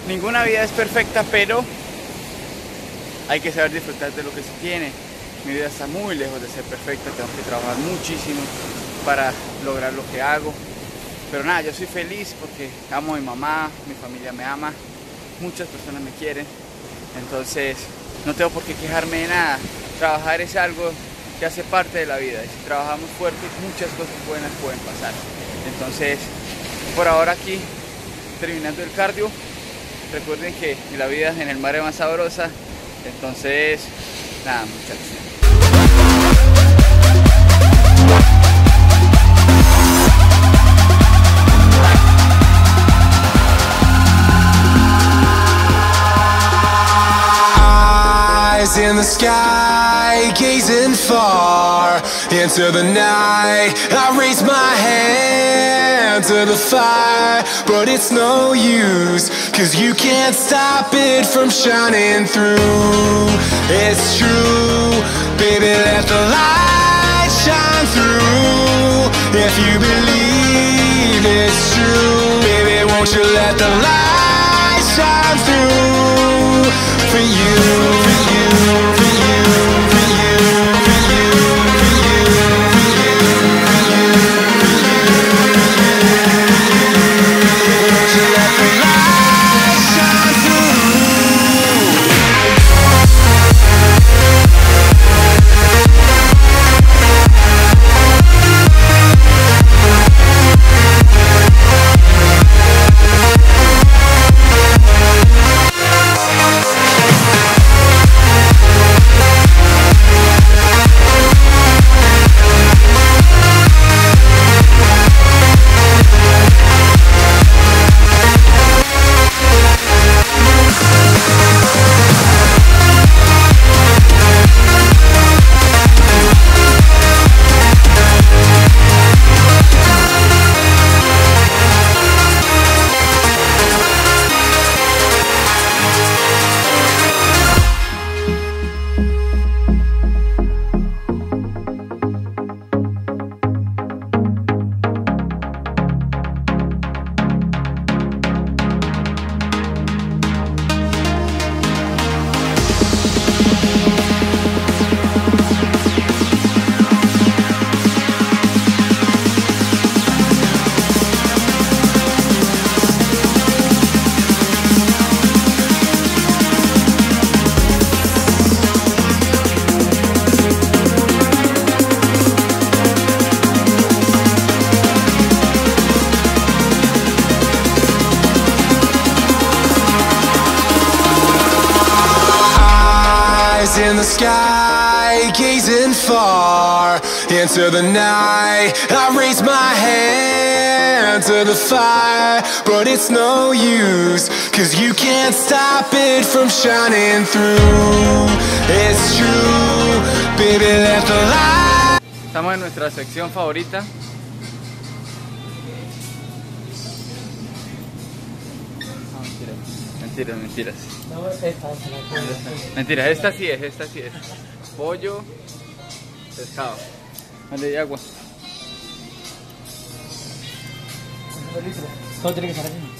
ninguna vida es perfecta, pero hay que saber disfrutar de lo que se tiene. Mi vida está muy lejos de ser perfecta, tengo que trabajar muchísimo para lograr lo que hago. Pero nada, yo soy feliz porque amo a mi mamá, mi familia me ama, muchas personas me quieren. Entonces no tengo por qué quejarme de nada. Trabajar es algo que hace parte de la vida. Y si trabajamos fuerte, muchas cosas buenas pueden pasar. Entonces, por ahora aquí, terminando el cardio, recuerden que la vida en el mar es más sabrosa. Entonces, nada, muchachos. In the sky, gazing far into the night, I raise my hand to the fire, but it's no use, 'cause you can't stop it from shining through. It's true, baby, let the light shine through. If you believe it's true, baby, won't you let the light shine through for you. In the sky, gazing far into the night, I raise my hand to the fire, but it's no use, 'cause you can't stop it from shining through. It's true, baby, let the light. Estamos en nuestra sección favorita. Mentiras. No, Mentiras, esta sí es. Pollo, pescado. ¿Dónde hay agua? todo tiene que estar aquí.